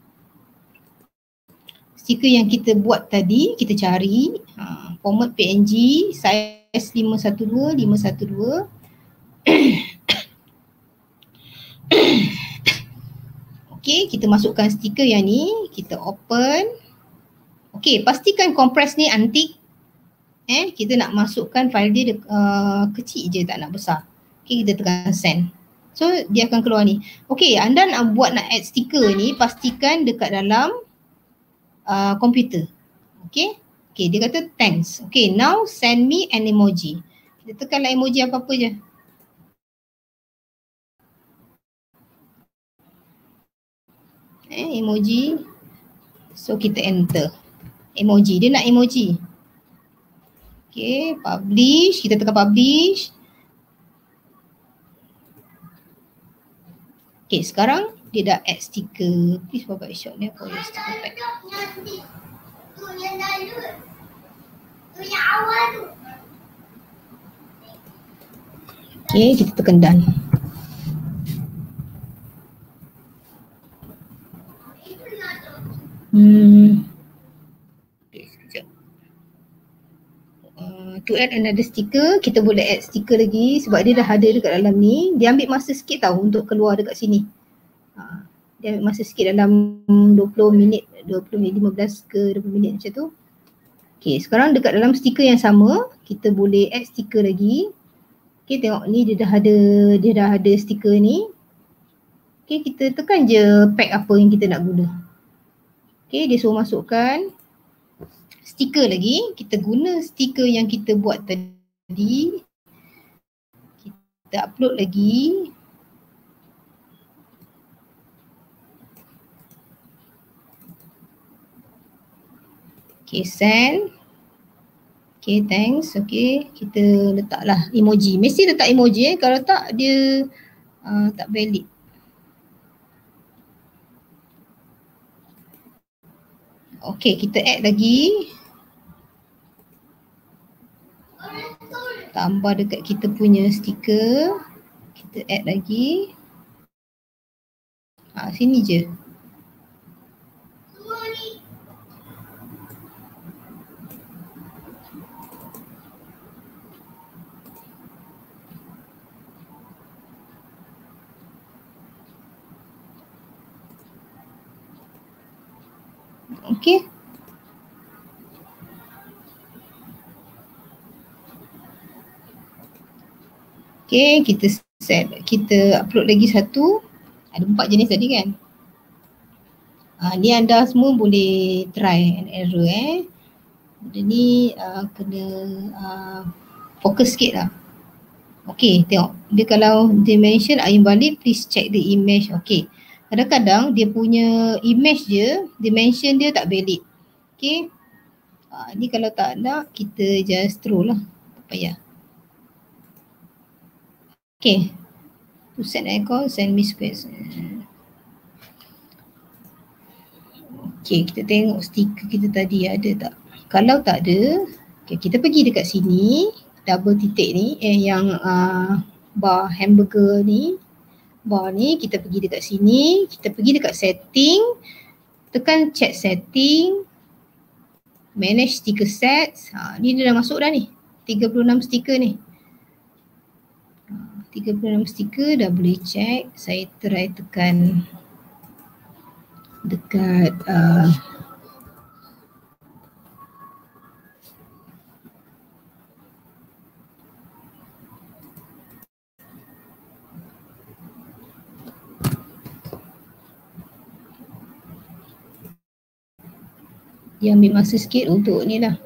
Stiker yang kita buat tadi, kita cari ha, format P N G, size lima satu dua, lima satu dua. Okay, kita masukkan stiker yang ni, kita open. Okay, pastikan compress ni antik. Eh, kita nak masukkan file dia uh, kecil je, tak nak besar. Okay, kita tekan send. So, dia akan keluar ni. Okay, anda nak buat nak add stiker ni, pastikan dekat dalam Uh, komputer. Okay. Okay, dia kata thanks. Okay, now send me an emoji. Kita tekanlah emoji apa-apa je. Eh, emoji. So kita enter. Emoji. Dia nak emoji. Okay, publish. Kita tekan publish. Okay, sekarang dia dah add stiker. Please provide shot dia for your sticker pack. Tu yang lalu. Tu yang awal tu. Okay, kita tekan done. Hmm. Okay, sekejap. Uh, to add another sticker, kita boleh add sticker lagi sebab dia dah ada dekat dalam ni. Dia ambil masa sikit tau untuk keluar dekat sini. Uh, dia ambil masa sikit dalam dua puluh minit, dua puluh minit, lima belas ke dua puluh minit macam tu. Okay, sekarang dekat dalam stiker yang sama, kita boleh add stiker lagi. Okay, tengok ni dia dah ada, dia dah ada stiker ni. Okay, kita tekan je pack apa yang kita nak guna. Okay, dia suruh masukkan stiker lagi. Kita guna stiker yang kita buat tadi. Kita upload lagi. Okay, send. Okay, thanks. Okay, kita letaklah emoji. Mesti letak emoji eh. Kalau tak, dia uh, tak valid. Okay, kita add lagi. Tambah dekat kita punya stiker. Kita add lagi. Ha, sini je. Okay. Okay, kita set, kita upload lagi satu. Ada empat jenis tadi kan. Ha, ni anda semua boleh try and error eh. Benda ni uh, kena uh, fokus sikit lah. Okay, tengok. Dia kalau dimension are invalid, please check the image. Okay. Kadang-kadang dia punya image je, dimension dia tak valid. Okay. Uh, ni kalau tak nak, kita just throw lah. Tak payah. Okay. To set an icon, send me space. Okay, kita tengok stiker kita tadi ada tak. Kalau tak ada, okay, kita pergi dekat sini, double titik ni, eh, yang uh, bar hamburger ni, bar ni, kita pergi dekat sini, kita pergi dekat setting, tekan check setting, manage sticker sets. Ha, ni dia dah masuk dah ni, tiga puluh enam stiker ni. tiga puluh enam stiker dah boleh check. Saya try tekan dekat uh, dia ambil masa sikit untuk ni lah.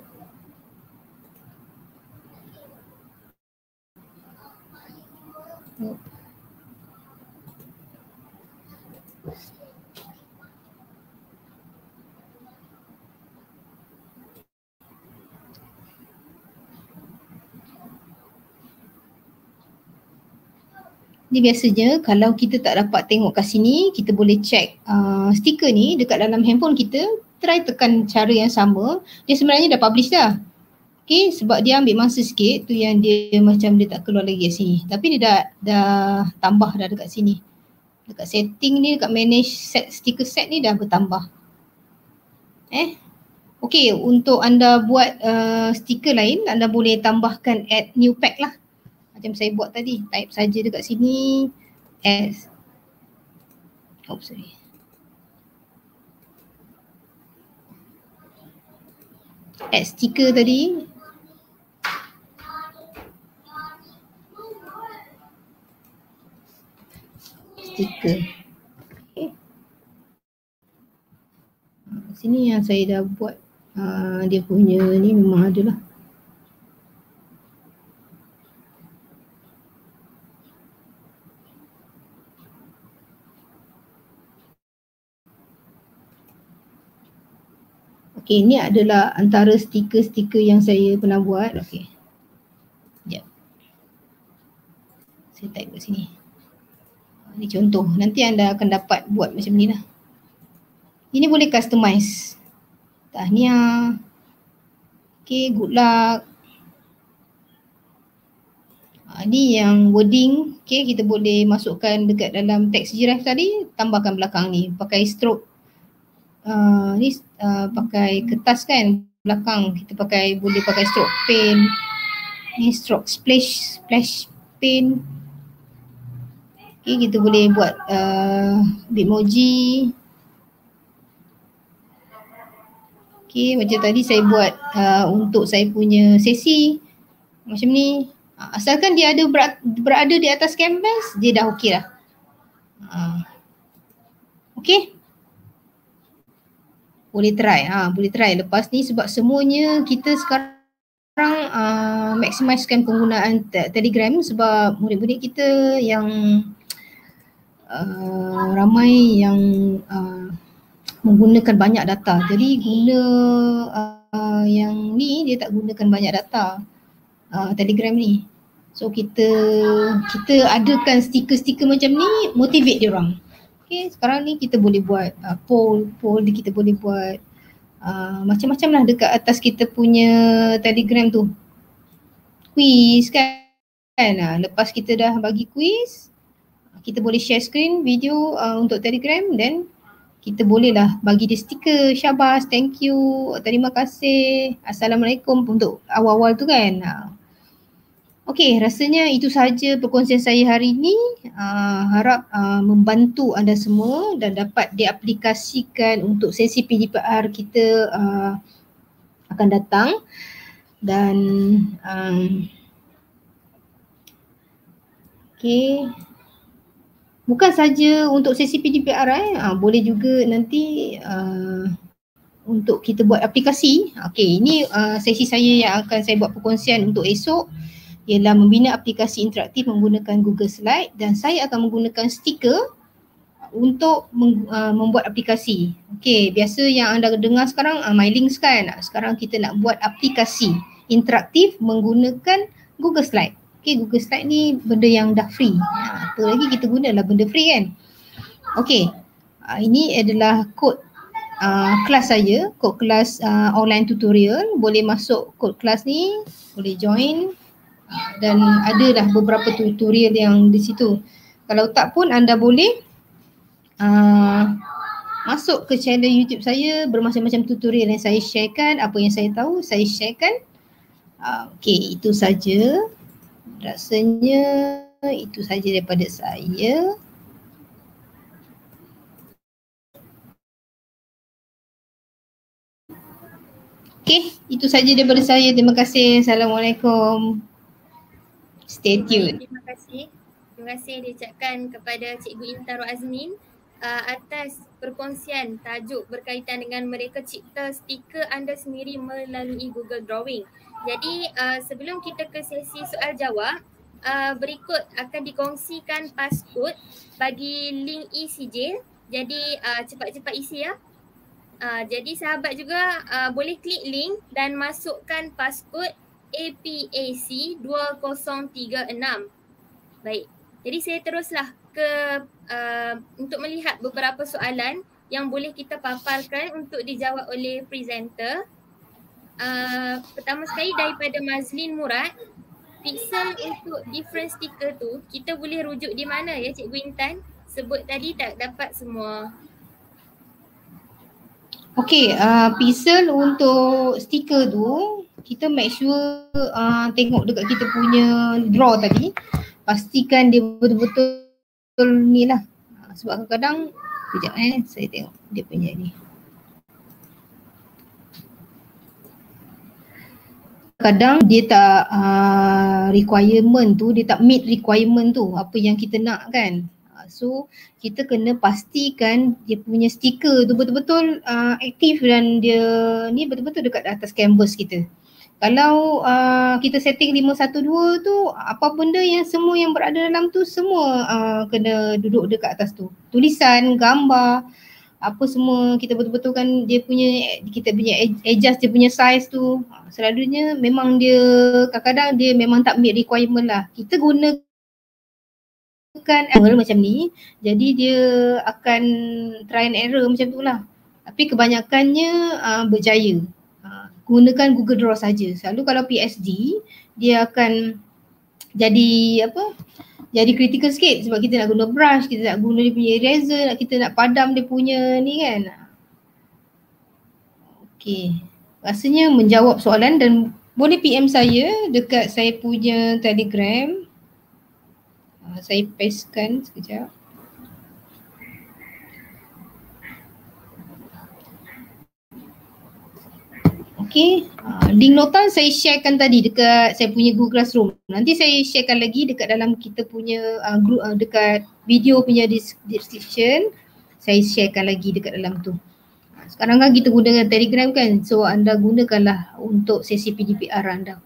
Ni biasanya kalau kita tak dapat tengok kat sini, kita boleh check uh, stiker ni dekat dalam handphone kita, try tekan cara yang sama. Dia sebenarnya dah publish dah. Okay, sebab dia ambil masa sikit tu yang dia macam dia tak keluar lagi kat sini. Tapi dia dah, dah tambah dah dekat sini. Dekat setting ni, dekat manage set sticker set ni dah bertambah. Eh, okay, untuk anda buat uh, stiker lain, anda boleh tambahkan add new pack lah. Macam saya buat tadi, type saja dekat sini as, oh sorry. Add stiker tadi. Stiker. Okay. Sini yang saya dah buat, uh, dia punya ni memang ada lah. Okay, ini adalah antara stiker-stiker yang saya pernah buat. Okay. Sekejap. Saya type kat sini. Ini contoh. Nanti anda akan dapat buat macam ni lah. Ini boleh customize. Tahniah. Okay, good luck. Ha, ni yang wording. Okay, kita boleh masukkan dekat dalam text giraffe tadi. Tambahkan belakang ni. Pakai stroke. uh, ni uh, pakai kertas kan belakang, kita pakai boleh pakai stroke pen, ni stroke splash splash pen. Okay, kita boleh buat uh, Bitmoji. Okay, macam tadi saya buat uh, untuk saya punya sesi macam ni. Asalkan dia ada ber- berada di atas canvas, dia dah okey lah. Uh, okay. Boleh try. Ha, boleh try lepas ni sebab semuanya kita sekarang uh, maksimiskan penggunaan te- Telegram sebab murid-murid kita yang Uh, ramai yang uh, menggunakan banyak data. Jadi guna uh, yang ni dia tak gunakan banyak data uh, Telegram ni. So kita kita adakan stiker-stiker macam ni motivate dia orang. Okay, sekarang ni kita boleh buat uh, poll, poll kita boleh buat uh, macam-macam lah dekat atas kita punya Telegram tu. Quiz kan. Uh, lepas kita dah bagi quiz, kita boleh share screen video uh, untuk Telegram, then kita bolehlah bagi dia stiker, syabas, thank you, terima kasih, assalamualaikum untuk awal-awal tu kan. Uh, Okey, rasanya itu sahaja perkongsian saya hari ini. Uh, harap uh, membantu anda semua dan dapat diaplikasikan untuk sesi P D P R kita uh, akan datang. Dan um, okey, bukan saja untuk sesi P D P R eh, ha, boleh juga nanti uh, untuk kita buat aplikasi. Okey, ini uh, sesi saya yang akan saya buat perkongsian untuk esok ialah membina aplikasi interaktif menggunakan Google Slide, dan saya akan menggunakan stiker untuk meng, uh, membuat aplikasi. Okey, biasa yang anda dengar sekarang uh, MyLinks kan. Sekarang kita nak buat aplikasi interaktif menggunakan Google Slide. Okay, Google Slide ni benda yang dah free. Ha, apa lagi kita gunalah benda free kan. Okay, uh, ini adalah kod uh, kelas saya, kod kelas uh, online tutorial. Boleh masuk kod kelas ni, boleh join, uh, dan adalah beberapa tutorial yang di situ. Kalau tak pun anda boleh uh, masuk ke channel YouTube saya, bermacam-macam tutorial yang saya sharekan, apa yang saya tahu saya sharekan. Uh, okay, itu saja. Rasanya itu saja daripada saya. Okey, itu saja daripada saya. Terima kasih. Assalamualaikum. Stay tuned. Terima kasih. Terima kasih diucapkan kepada Cikgu Intaro Azmin uh, atas perkongsian tajuk berkaitan dengan mereka cipta stiker anda sendiri melalui Google Drawing. Jadi uh, sebelum kita ke sesi soal jawab, uh, berikut akan dikongsikan passcode bagi link e-sijil. Jadi uh, cepat-cepat isi ya. Uh, jadi sahabat juga uh, boleh klik link dan masukkan passcode A P A C dua kosong tiga enam. Baik, jadi saya teruslah ke uh, untuk melihat beberapa soalan yang boleh kita paparkan untuk dijawab oleh presenter. Uh, pertama sekali daripada Mazlin Murad, pixel untuk different sticker tu kita boleh rujuk di mana ya Cikgu Intan? Sebut tadi tak dapat semua. Okey, uh, pixel untuk stiker tu kita make sure uh, tengok dekat kita punya draw tadi, pastikan dia betul-betul ni lah. Uh, sebab kadang-kadang, sekejap eh saya tengok dia punya ni. Kadang dia tak uh, requirement tu, dia tak meet requirement tu apa yang kita nak kan. Uh, so kita kena pastikan dia punya stiker tu betul-betul uh, aktif dan dia ni betul-betul dekat atas canvas kita. Kalau uh, kita setting lima satu dua tu, apa benda yang semua yang berada dalam tu semua uh, kena duduk dekat atas tu. Tulisan, gambar, apa semua kita betul-betul kan dia punya, kita punya adjust dia punya size tu. Selalunya memang dia kadang-kadang dia memang tak meet requirement lah. Kita gunakan error macam ni, jadi dia akan try and error macam tu lah. Tapi kebanyakannya uh, berjaya. Uh, gunakan Google Draw saja. Selalu kalau P S D dia akan jadi apa? Jadi critical sikit sebab kita nak guna brush, kita nak guna dia punya eraser, nak kita nak padam dia punya ni kan. Okey. Rasanya menjawab soalan dan boleh P M saya dekat saya punya Telegram. Uh, saya pastekan sekejap. Okey, uh, link nota saya sharekan tadi dekat saya punya Google Classroom. Nanti saya sharekan lagi dekat dalam kita punya uh, group uh, dekat video punya description. Saya sharekan lagi dekat dalam tu. Sekarang kan kita gunakan Telegram kan, so anda gunakanlah untuk sesi P D P R anda.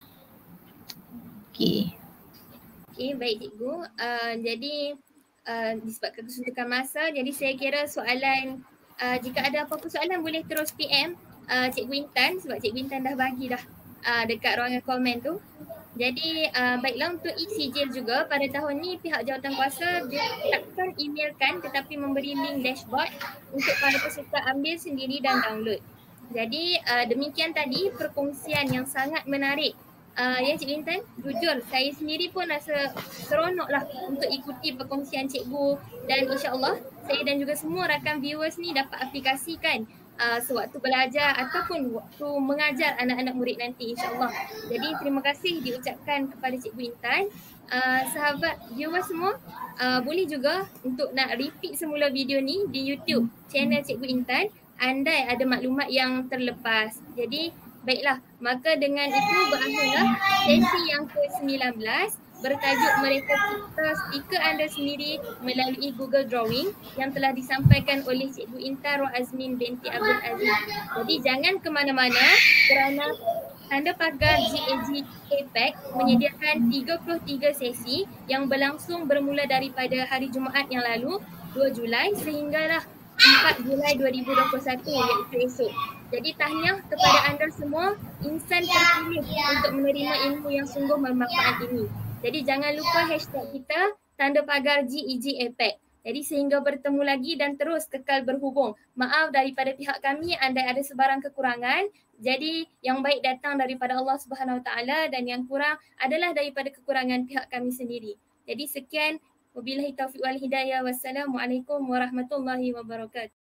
Okey. Okey, baik cikgu. Uh, jadi uh, disebabkan kesuntukan masa, jadi saya kira soalan, uh, jika ada apa-apa soalan boleh terus P M uh, Cikgu Intan, sebab Cikgu Intan dah bagi dah uh, dekat ruangan komen tu. Jadi uh, baiklah, untuk e-sijil juga pada tahun ni pihak jawatankuasa dia takkan emailkan tetapi memberi link dashboard untuk para peserta ambil sendiri dan download. Jadi uh, demikian tadi perkongsian yang sangat menarik. Uh, ya Cikgu Intan, jujur saya sendiri pun rasa seronok lah untuk ikuti perkongsian cikgu, dan insyaAllah saya dan juga semua rakan viewers ni dapat aplikasikan Uh, sewaktu belajar ataupun waktu mengajar anak-anak murid nanti, insyaAllah. Jadi terima kasih diucapkan kepada Cikgu Intan. Uh, sahabat viewers semua, uh, boleh juga untuk nak repeat semula video ni di YouTube channel Cikgu Intan andai ada maklumat yang terlepas. Jadi baiklah, maka dengan itu berakhirlah sesi yang ke sembilan belas bertajuk Mereka Cipta Stiker Anda Sendiri melalui Google Drawing yang telah disampaikan oleh Cikgu Intan Roazmin binti Abdul Aziz. Jadi jangan ke mana-mana kerana Tanda Pagar G A G A P E C menyediakan tiga puluh tiga sesi yang berlangsung bermula daripada hari Jumaat yang lalu dua Julai sehinggalah empat Julai dua ribu dua puluh satu iaitu esok. Jadi tahniah kepada anda semua insan terpilih untuk menerima ilmu yang sungguh bermanfaat ini. Jadi jangan lupa hashtag kita Tanda Pagar G A G A P E C. Jadi sehingga bertemu lagi dan terus kekal berhubung. Maaf daripada pihak kami andai ada sebarang kekurangan. Jadi yang baik datang daripada Allah Subhanahu Wa Taala dan yang kurang adalah daripada kekurangan pihak kami sendiri. Jadi sekian, wabillahi taufiq wal hidayah. Wassalamualaikum warahmatullahi wabarakatuh.